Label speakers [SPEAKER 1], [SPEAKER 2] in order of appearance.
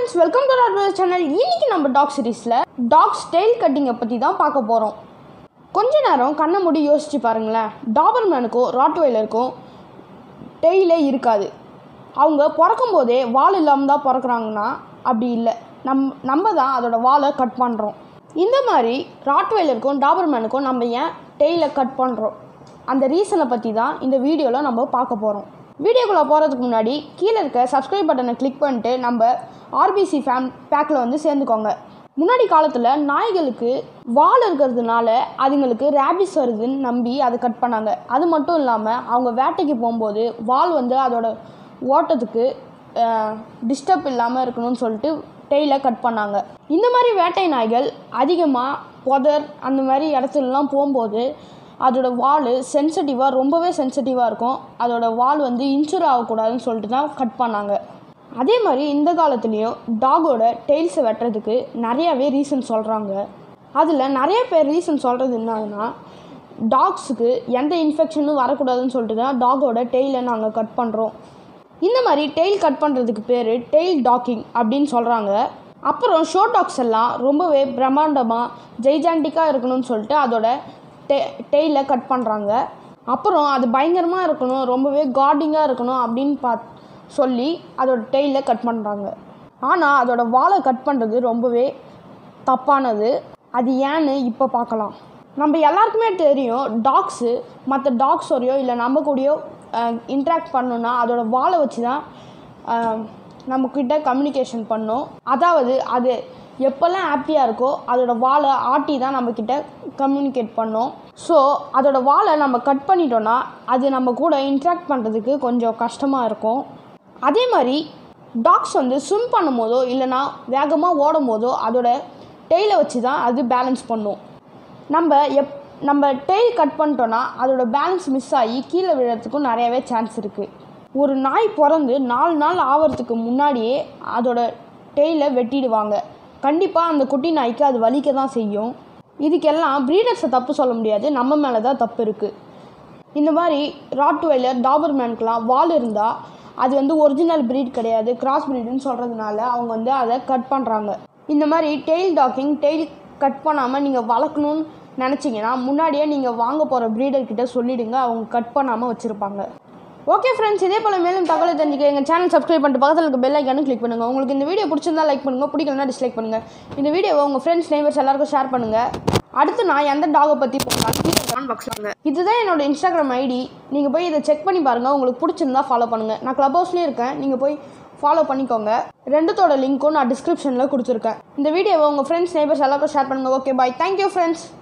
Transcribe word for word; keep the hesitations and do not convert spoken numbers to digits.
[SPEAKER 1] friends, welcome to our channel. இன்னைக்கு நம்ம dog சீரிஸ்ல டாக்ஸ் டெயில் கட்டிங்கை பற்றி தான் பார்க்க போகிறோம். கொஞ்ச நேரம் கண்ணை மூடி யோசிச்சு பாருங்களேன். டாபர்மேனுக்கும் ராட்வைலருக்கும் டெயிலே இருக்காது. அவங்க பிறக்கும் போதே வால் இல்லாமல் தான் பிறக்கிறாங்கன்னா அப்படி இல்லை, நம் நம்ம தான் அதோட வாலை கட் பண்ணுறோம். இந்த மாதிரி ராட்வைலருக்கும் டாபர்மேனுக்கும் நம்ம ஏன் டெயிலை கட் பண்ணுறோம், அந்த ரீசனை பற்றி தான் இந்த வீடியோவில் நம்ம பார்க்க போகிறோம். வீடியோக்குள்ளே போகிறதுக்கு முன்னாடி கீழே இருக்க சப்ஸ்கிரைப் பட்டனை கிளிக் பண்ணிட்டு நம்ம ஆர்பிசி ஃபேம் பேக்கில் வந்து சேர்ந்துக்கோங்க. முன்னாடி காலத்தில் நாய்களுக்கு வால் இருக்கிறதுனால அதுங்களுக்கு ரேபிஸ் வருதுன்னு நம்பி அதை கட் பண்ணாங்க. அது மட்டும் இல்லாமல் அவங்க வேட்டைக்கு போகும்போது வால் வந்து அதோட ஓட்டத்துக்கு டிஸ்டர்ப் இல்லாமல் இருக்கணும்னு சொல்லிட்டு டெயிலை கட் பண்ணாங்க. இந்த மாதிரி வேட்டை நாய்கள் அதிகமாக புதர் அந்த மாதிரி இடத்துலலாம் போகும்போது அதோட வால் சென்சிட்டிவாக ரொம்பவே சென்சிட்டிவாக இருக்கும். அதோட வால் வந்து இன்ஜூர் ஆகக்கூடாதுன்னு சொல்லிட்டு தான் கட் பண்ணாங்க. அதே மாதிரி இந்த காலத்துலேயும் டாகோட டெயில்ஸை வெட்டுறதுக்கு நிறையாவே ரீசன் சொல்கிறாங்க. அதில் நிறைய பேர் ரீசன் சொல்கிறது என்னன்னா, டாக்ஸுக்கு எந்த இன்ஃபெக்ஷனும் வரக்கூடாதுன்னு சொல்லிட்டு தான் டாகோட டெயிலை நாங்கள் கட் பண்ணுறோம். இந்த மாதிரி டெயில் கட் பண்ணுறதுக்கு பேர் டெயில் டாக்கிங் அப்படின்னு சொல்கிறாங்க. அப்புறம் ஷோ டாக்ஸ் எல்லாம் ரொம்பவே பிரம்மாண்டமாக ஜெய்ஜாண்டிக்காக இருக்கணும்னு சொல்லிட்டு அதோட டெ டெயிலை கட் பண்ணுறாங்க. அப்புறம் அது பயங்கரமாக இருக்கணும், ரொம்பவே கார்டிங்காக இருக்கணும் அப்படின்னு பார்த்து சொல்லி அதோட டெயிலை கட் பண்ணுறாங்க. ஆனால் அதோட வாலை கட் பண்ணுறது ரொம்பவே தப்பானது. அது ஏன்னு இப்போ பார்க்கலாம். நம்ம எல்லாருக்குமே தெரியும், டாக்ஸு மற்ற டாக்ஸோடையோ இல்லை நம்ம கூடயோ இன்ட்ராக்ட் பண்ணணுன்னா அதோட வாலை வச்சு தான் நம்மக்கிட்ட கம்யூனிகேஷன் பண்ணோம். அதாவது அது எப்போல்லாம் ஹாப்பியாக இருக்கோ அதோட வாலை ஆட்டி தான் நம்மக்கிட்ட கம்யூனிகேட் பண்ணோம். ஸோ அதோட வாலை நம்ம கட் பண்ணிட்டோன்னா அது நம்ம கூட இன்ட்ராக்ட் பண்ணுறதுக்கு கொஞ்சம் கஷ்டமாக இருக்கும். அதே மாதிரி டாக்ஸ் வந்து ஸ்விம் பண்ணும் போதோ இல்லைனா வேகமாக ஓடும் போதோ அதோட டெயிலை வச்சு தான் அது பேலன்ஸ் பண்ணும். நம்ம எப் நம்ம டெயில் கட் பண்ணிட்டோன்னா அதோட பேலன்ஸ் மிஸ் ஆகி கீழே விழுறதுக்கும் நிறையாவே சான்ஸ் இருக்குது. ஒரு நாய் பிறந்து நாலு நாள் ஆகிறதுக்கு முன்னாடியே அதோட டெயிலை வெட்டிடுவாங்க. கண்டிப்பாக அந்த குட்டி நாய்க்கு அது வலிக்க தான் செய்யும். இதுக்கெல்லாம் ப்ரீடர்ஸை தப்பு சொல்ல முடியாது, நம்ம மேலே தான் தப்பு இருக்குது. இந்த மாதிரி ராட்வைலர் டாபர்மேனுக்கெலாம் வால் இருந்தால் அது வந்து ஒரிஜினல் ப்ரீட் கிடையாது, கிராஸ் ப்ரீடுன்னு சொல்கிறதுனால அவங்க வந்து அதை கட் பண்ணுறாங்க. இந்த மாதிரி டெயில் டாக்கிங் டெயில் கட் பண்ணாமல் நீங்கள் வளர்க்கணும்னு நினச்சிங்கன்னா முன்னாடியே நீங்கள் வாங்க போகிற ப்ரீடர்கிட்ட சொல்லிவிடுங்க, அவங்க கட் பண்ணாமல் வச்சுருப்பாங்க. ஓகே ஃப்ரெண்ட்ஸ், இதே போல் மேலும் தகவலை தெரிஞ்சுக்க எங்கள் சேனல் சப்ஸ்கிரைப் பண்ணிட்டு பக்கத்தில் இருக்க பெல் ஐக்கானும் கிளிக் பண்ணுங்கள். உங்களுக்கு இந்த வீடியோ பிடிச்சிருந்தா லைக் பண்ணுங்கள், பிடிக்கலன்னா டிஸ்லைக் பண்ணுங்கள். இந்த வீடியோவை உங்கள் ஃப்ரெண்ட்ஸ் நெய்பர்ஸ் எல்லாருக்கும் ஷேர் பண்ணுங்கள். அடுத்து நான் எந்த டாகை பற்றி போகலாம் இதுதான் என்னோட இன்ஸ்டாகிராம் ஐடி. நீங்கள் போய் இதை செக் பண்ணி பாருங்கள், உங்களுக்கு பிடிச்சிருந்தா ஃபாலோ பண்ணுங்கள். நான் கிளப் ஹவுஸ்லேயே இருக்கேன், நீங்கள் போய் ஃபாலோ பண்ணிக்கோங்க. ரெண்டுத்தோட லிங்க்கும் நான் டிஸ்கிரிப்ஷனில் கொடுத்துருக்கேன். இந்த வீடியோவை உங்கள் ஃப்ரெண்ட்ஸ் நெய்பர்ஸ் எல்லாருக்கும் ஷேர் பண்ணுங்கள். Okay bye, thank you friends.